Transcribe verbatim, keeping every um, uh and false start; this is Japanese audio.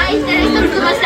愛してる人つきました。